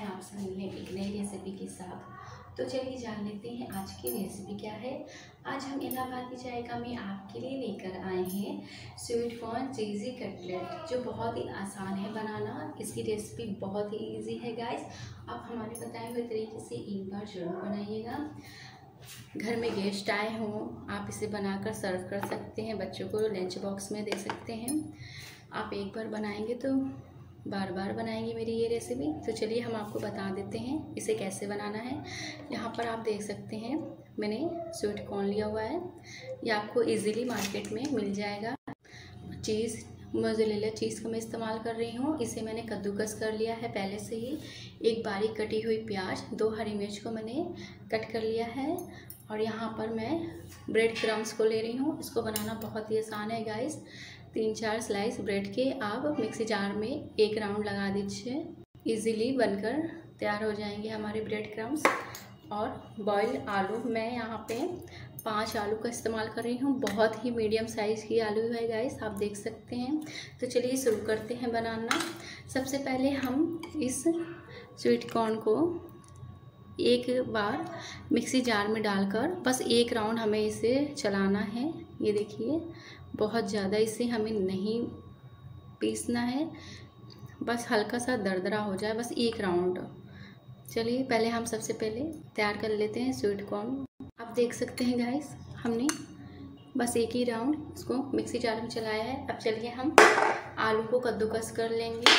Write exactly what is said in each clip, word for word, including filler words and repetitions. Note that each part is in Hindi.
हैं आपसे मिलने एक नई रेसिपी के साथ। तो चलिए जान लेते हैं आज की रेसिपी क्या है। आज हम इलाहाबादी जायका में आपके लिए लेकर आए हैं स्वीट कॉर्न चीज़ी कटलेट, जो बहुत ही आसान है बनाना। इसकी रेसिपी बहुत ही इजी है गाइस। आप हमारे बताए हुए तरीके से एक बार ज़रूर बनाइएगा। घर में गेस्ट आए हों, आप इसे बनाकर सर्व कर सकते हैं, बच्चों को लंच बॉक्स में दे सकते हैं। आप एक बार बनाएंगे तो बार बार बनाएंगे मेरी ये रेसिपी। तो चलिए हम आपको बता देते हैं इसे कैसे बनाना है। यहाँ पर आप देख सकते हैं मैंने स्वीट कॉर्न लिया हुआ है, ये आपको इजीली मार्केट में मिल जाएगा। चीज़ मोज़रेला चीज़ का मैं इस्तेमाल कर रही हूँ। इसे मैंने कद्दूकस कर लिया है पहले से ही। एक बारीक कटी हुई प्याज, दो हरी मिर्च को मैंने कट कर लिया है। और यहाँ पर मैं ब्रेड क्रम्स को ले रही हूँ। इसको बनाना बहुत ही आसान है गाइस। तीन चार स्लाइस ब्रेड के आप मिक्सी जार में एक राउंड लगा दीजिए, इजीली बनकर तैयार हो जाएंगे हमारे ब्रेड क्रम्स। और बॉइल्ड आलू, मैं यहाँ पे पांच आलू का इस्तेमाल कर रही हूँ। बहुत ही मीडियम साइज़ की आलू है गाइस, आप देख सकते हैं। तो चलिए शुरू करते हैं बनाना। सबसे पहले हम इस स्वीट कॉर्न को एक बार मिक्सी जार में डालकर बस एक राउंड हमें इसे चलाना है। ये देखिए, बहुत ज़्यादा इसे हमें नहीं पीसना है, बस हल्का सा दरदरा हो जाए, बस एक राउंड। चलिए पहले हम सबसे पहले तैयार कर लेते हैं स्वीट कॉर्न। आप देख सकते हैं गाइस, हमने बस एक ही राउंड इसको मिक्सी जार में चलाया है। अब चलिए हम आलू को कद्दूकस कर लेंगे।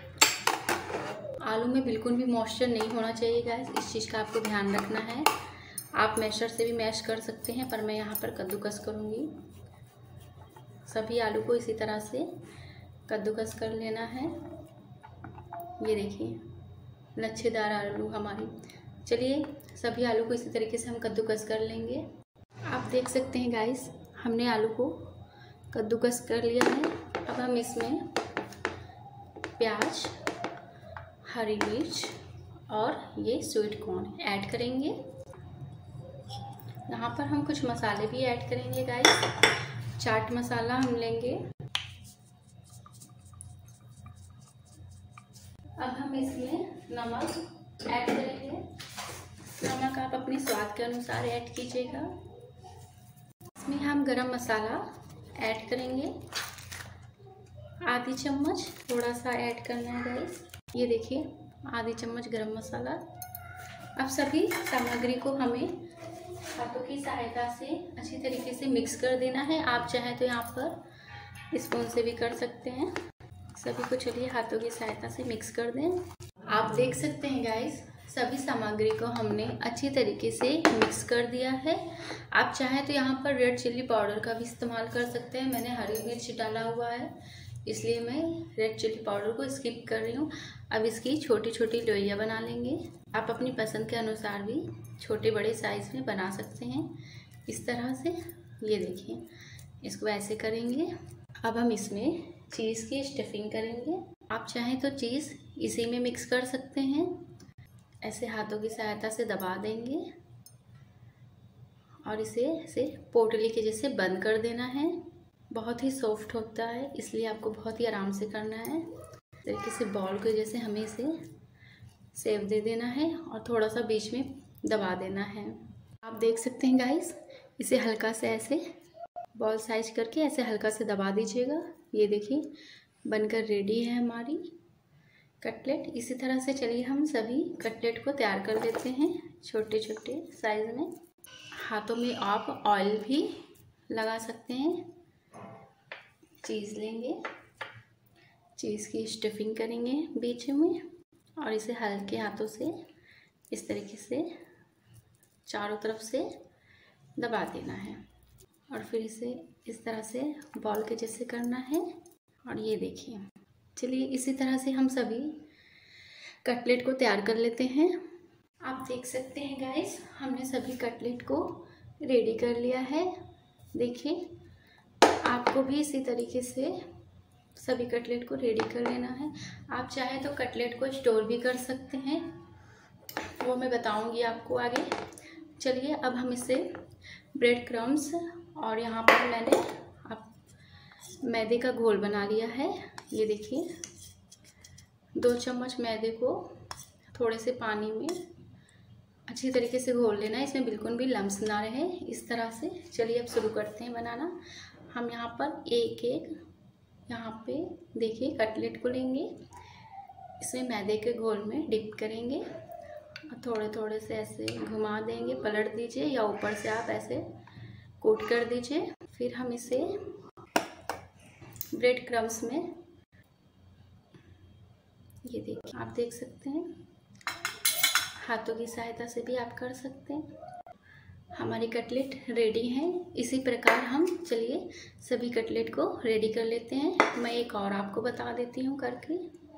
आलू में बिल्कुल भी मॉइस्चर नहीं होना चाहिए गाइस, इस चीज़ का आपको ध्यान रखना है। आप मैशर से भी मैश कर सकते हैं, पर मैं यहाँ पर कद्दूकस करूँगी। सभी आलू को इसी तरह से कद्दूकस कर लेना है। ये देखिए लच्छेदार आलू हमारी। चलिए सभी आलू को इसी तरीके से हम कद्दूकस कर लेंगे। आप देख सकते हैं गाइस, हमने आलू को कद्दूकस कर लिया है। अब हम इसमें प्याज, हरी मिर्च और ये स्वीट कॉर्न ऐड करेंगे। यहाँ पर हम कुछ मसाले भी ऐड करेंगे गाइस। चाट मसाला हम लेंगे। अब हम इसमें नमक ऐड करेंगे। नमक आप अपने स्वाद के अनुसार ऐड कीजिएगा। इसमें हम गरम मसाला ऐड करेंगे, आधी चम्मच थोड़ा सा ऐड करना है गाइस। ये देखिए आधी चम्मच गरम मसाला। अब सभी सामग्री को हमें हाथों की सहायता से अच्छी तरीके से मिक्स कर देना है। आप चाहें तो यहाँ पर स्पून से भी कर सकते हैं। सभी को चलिए हाथों की सहायता से मिक्स कर दें। आप देख सकते हैं गाइस, सभी सामग्री को हमने अच्छी तरीके से मिक्स कर दिया है। आप चाहें तो यहाँ पर रेड चिल्ली पाउडर का भी इस्तेमाल कर सकते हैं। मैंने हरी मिर्च डाला हुआ है, इसलिए मैं रेड चिल्ली पाउडर को स्किप कर रही हूँ। अब इसकी छोटी छोटी लोइयाँ बना लेंगे। आप अपनी पसंद के अनुसार भी छोटे बड़े साइज़ में बना सकते हैं इस तरह से। ये देखिए, इसको ऐसे करेंगे। अब हम इसमें चीज़ की स्टफिंग करेंगे। आप चाहें तो चीज़ इसी में मिक्स कर सकते हैं। ऐसे हाथों की सहायता से दबा देंगे और इसे ऐसे पोटली के जैसे बंद कर देना है। बहुत ही सॉफ्ट होता है, इसलिए आपको बहुत ही आराम से करना है। तरीके से बॉल के जैसे हमें इसे शेप दे देना है और थोड़ा सा बीच में दबा देना है। आप देख सकते हैं गाइस, इसे हल्का से ऐसे बॉल साइज करके ऐसे हल्का से दबा दीजिएगा। ये देखिए बनकर रेडी है हमारी कटलेट। इसी तरह से चलिए हम सभी कटलेट को तैयार कर लेते हैं छोटे छोटे साइज़ में। हाथों में आप ऑयल भी लगा सकते हैं। चीज़ लेंगे, चीज़ की स्टफिंग करेंगे बीच में और इसे हल्के हाथों से इस तरीके से चारों तरफ से दबा देना है और फिर इसे इस तरह से बॉल के जैसे करना है। और ये देखिए, चलिए इसी तरह से हम सभी कटलेट को तैयार कर लेते हैं। आप देख सकते हैं गाइस, हमने सभी कटलेट को रेडी कर लिया है। देखिए, आपको भी इसी तरीके से सभी कटलेट को रेडी कर लेना है। आप चाहे तो कटलेट को स्टोर भी कर सकते हैं, वो मैं बताऊंगी आपको आगे। चलिए अब हम इसे ब्रेड क्रम्स और यहाँ पर मैंने अब मैदे का घोल बना लिया है। ये देखिए, दो चम्मच मैदे को थोड़े से पानी में अच्छी तरीके से घोल लेना है, इसमें बिल्कुल भी लम्स ना रहे, इस तरह से। चलिए अब शुरू करते हैं बनाना। हम यहाँ पर एक एक यहाँ पे देखिए कटलेट को लेंगे, इसमें मैदे के घोल में डिप करेंगे और थोड़े थोड़े से ऐसे घुमा देंगे, पलट दीजिए या ऊपर से आप ऐसे कोट कर दीजिए। फिर हम इसे ब्रेड क्रम्स में, ये देखिए आप देख सकते हैं, हाथों की सहायता से भी आप कर सकते हैं। हमारी कटलेट रेडी है। इसी प्रकार हम चलिए सभी कटलेट को रेडी कर लेते हैं। मैं एक और आपको बता देती हूँ करके।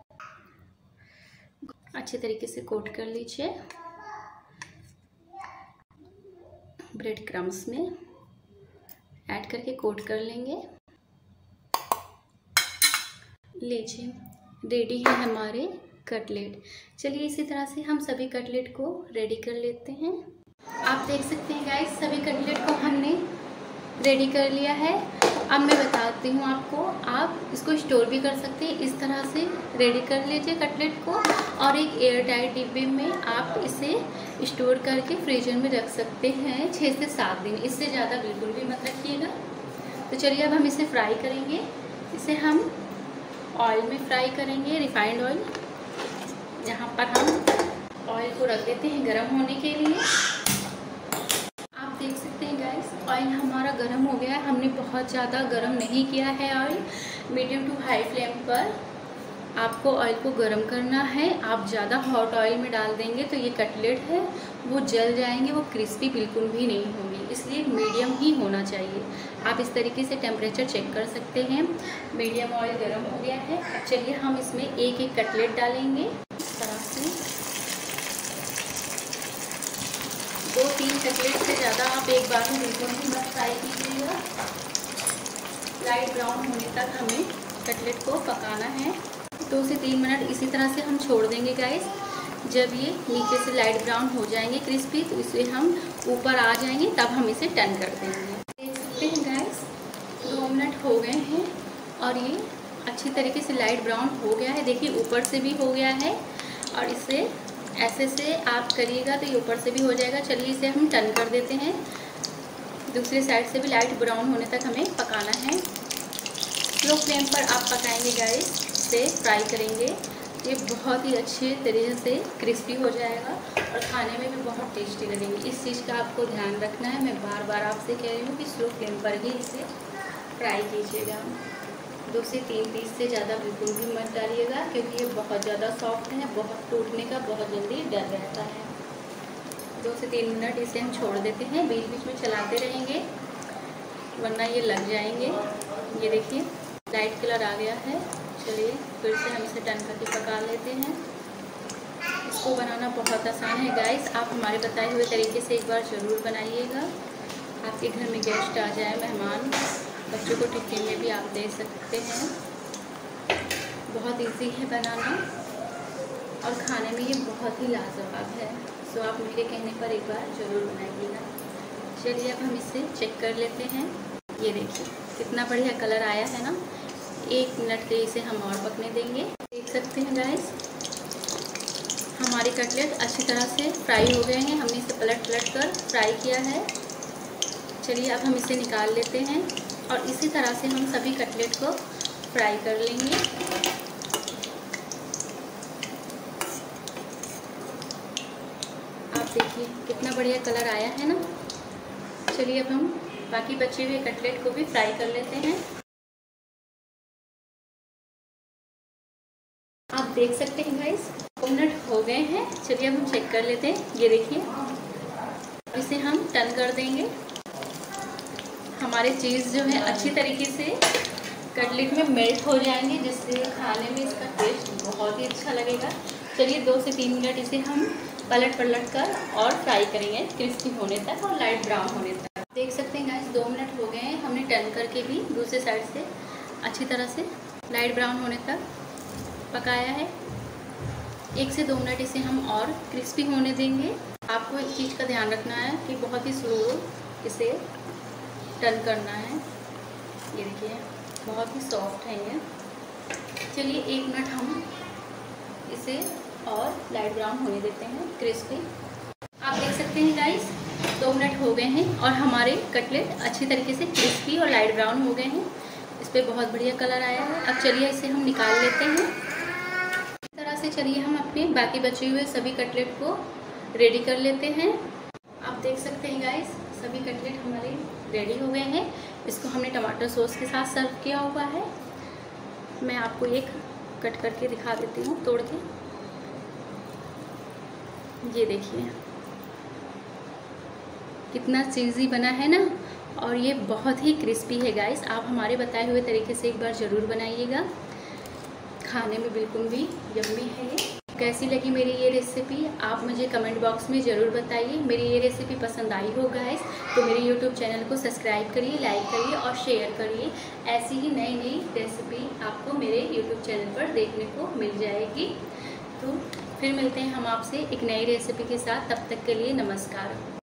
अच्छे तरीके से कोट कर लीजिए ब्रेड क्रम्स में ऐड करके कोट कर लेंगे। लीजिए रेडी है हमारे कटलेट। चलिए इसी तरह से हम सभी कटलेट को रेडी कर लेते हैं। आप देख सकते हैं गाइस, सभी कटलेट को हमने रेडी कर लिया है। अब मैं बताती हूँ आपको, आप इसको स्टोर भी कर सकते हैं। इस तरह से रेडी कर लीजिए कटलेट को और एक एयर टाइट डिब्बे में आप इसे स्टोर करके फ्रीजर में रख सकते हैं छः से सात दिन। इससे ज़्यादा बिल्कुल भी मत रखिएगा। तो चलिए अब हम इसे फ्राई करेंगे। इसे हम ऑयल में फ्राई करेंगे, रिफाइंड ऑयल। यहाँ पर हम ऑयल को रख देते हैं गरम होने के लिए। आप देख सकते हैं गाइस, ऑयल हमारा गरम हो गया है। हमने बहुत ज़्यादा गरम नहीं किया है oil. Medium to high flame पर आपको ऑयल को गरम करना है। आप ज़्यादा हॉट ऑयल में डाल देंगे तो ये कटलेट है वो जल जाएंगे, वो क्रिस्पी बिल्कुल भी नहीं होंगी। इसलिए मीडियम ही होना चाहिए। आप इस तरीके से टेम्परेचर चेक कर सकते हैं। मीडियम ऑयल गरम हो गया है। अब चलिए हम इसमें एक एक कटलेट डालेंगे। इस तरह से दो तीन कटलेट से ज़्यादा आप एक बार में बिल्कुल भी मत फ्राई कीजिएगा। लाइट ब्राउन होने तक हमें कटलेट को पकाना है। दो से तीन मिनट इसी तरह से हम छोड़ देंगे गाइस। जब ये नीचे से लाइट ब्राउन हो जाएंगे क्रिस्पी, तो इसे हम ऊपर आ जाएंगे, तब हम इसे टर्न कर देंगे। देख सकते हैं गाइस, दो मिनट हो गए हैं और ये अच्छी तरीके से लाइट ब्राउन हो गया है। देखिए ऊपर से भी हो गया है और इसे ऐसे से आप करिएगा तो ये ऊपर से भी हो जाएगा। चलिए इसे हम टर्न कर देते हैं। दूसरी साइड से भी लाइट ब्राउन होने तक हमें पकाना है। स्लो फ्लेम पर आप पकाएंगे गाइस, इसे फ्राई करेंगे। ये बहुत ही अच्छे तरीके से क्रिस्पी हो जाएगा और खाने में भी बहुत टेस्टी लगेंगे। इस चीज़ का आपको ध्यान रखना है। मैं बार बार आपसे कह रही हूँ कि स्लो फ्लेम पर ही इसे फ्राई कीजिएगा। दो से तीन पीस से ज़्यादा बिल्कुल भी मत डालिएगा, क्योंकि ये बहुत ज़्यादा सॉफ्ट है, बहुत टूटने का बहुत जल्दी डर रहता है। दो से तीन मिनट इसे हम छोड़ देते हैं। बीच बीच में चलाते रहेंगे वरना ये लग जाएंगे। ये देखिए लाइट कलर आ गया है। चलिए फिर से हम इसे टर्न करके पका लेते हैं। इसको बनाना बहुत आसान है गाइस। आप हमारे बताए हुए तरीके से एक बार ज़रूर बनाइएगा। आपके घर में गेस्ट आ जाए, मेहमान, बच्चों को टिफ़िन में भी आप दे सकते हैं। बहुत इजी है बनाना और खाने में ये बहुत ही लाजवाब है। सो आप मेरे कहने पर एक बार ज़रूर बनाइएगा। चलिए अब हम इसे चेक कर लेते हैं। ये देखिए कितना बढ़िया कलर आया है ना। एक मिनट के इसे हम और पकने देंगे। देख सकते हैं गाइस, हमारी कटलेट अच्छी तरह से फ्राई हो गए हैं। हमने इसे पलट पलट कर फ्राई किया है। चलिए अब हम इसे निकाल लेते हैं और इसी तरह से हम सभी कटलेट को फ्राई कर लेंगे। आप देखिए कितना बढ़िया कलर आया है ना। चलिए अब हम बाकी बचे हुए कटलेट को भी फ्राई कर लेते हैं। आप देख सकते हैं गाइस, दो मिनट हो गए हैं। चलिए अब हम चेक कर लेते हैं। ये देखिए, इसे हम टर्न कर देंगे। हमारे चीज़ जो है अच्छी तरीके से कटलेट में मेल्ट हो जाएंगे, जिससे खाने में इसका टेस्ट बहुत ही अच्छा लगेगा। चलिए दो से तीन मिनट इसे हम पलट पलट कर और फ्राई करेंगे क्रिस्पी होने तक और लाइट ब्राउन होने तक। देख सकते हैं गाइस, दो मिनट हो गए हैं। हमने टर्न करके भी दूसरे साइड से अच्छी तरह से लाइट ब्राउन होने तक पकाया है। एक से दो मिनट इसे हम और क्रिस्पी होने देंगे। आपको एक चीज़ का ध्यान रखना है कि बहुत ही स्लो इसे टर्न करना है। ये देखिए बहुत ही सॉफ्ट है ये। चलिए एक मिनट हम इसे और लाइट ब्राउन होने देते हैं, क्रिस्पी। आप देख सकते हैं गाइस, दो मिनट हो गए हैं और हमारे कटलेट अच्छी तरीके से क्रिस्पी और लाइट ब्राउन हो गए हैं। इस पर बहुत बढ़िया कलर आया है। अब चलिए इसे हम निकाल लेते हैं। इस तरह से चलिए हम अपने बाकी बचे हुए सभी कटलेट को रेडी कर लेते हैं। आप देख सकते हैं गाइस, सभी कटलेट हमारे रेडी हो गए हैं। इसको हमने टमाटर सॉस के साथ सर्व किया हुआ है। मैं आपको एक कट करके दिखा देती हूँ तोड़ के। ये देखिए कितना चीज़ी बना है ना, और ये बहुत ही क्रिस्पी है गाइस। आप हमारे बताए हुए तरीके से एक बार ज़रूर बनाइएगा, खाने में बिल्कुल भी यम्मी है ये। कैसी लगी मेरी ये रेसिपी आप मुझे कमेंट बॉक्स में ज़रूर बताइए। मेरी ये रेसिपी पसंद आई हो गाइस तो मेरे यूट्यूब चैनल को सब्सक्राइब करिए, लाइक करिए और शेयर करिए। ऐसी ही नई नई रेसिपी आपको मेरे यूट्यूब चैनल पर देखने को मिल जाएगी। तो फिर मिलते हैं हम आपसे एक नई रेसिपी के साथ। तब तक के लिए नमस्कार।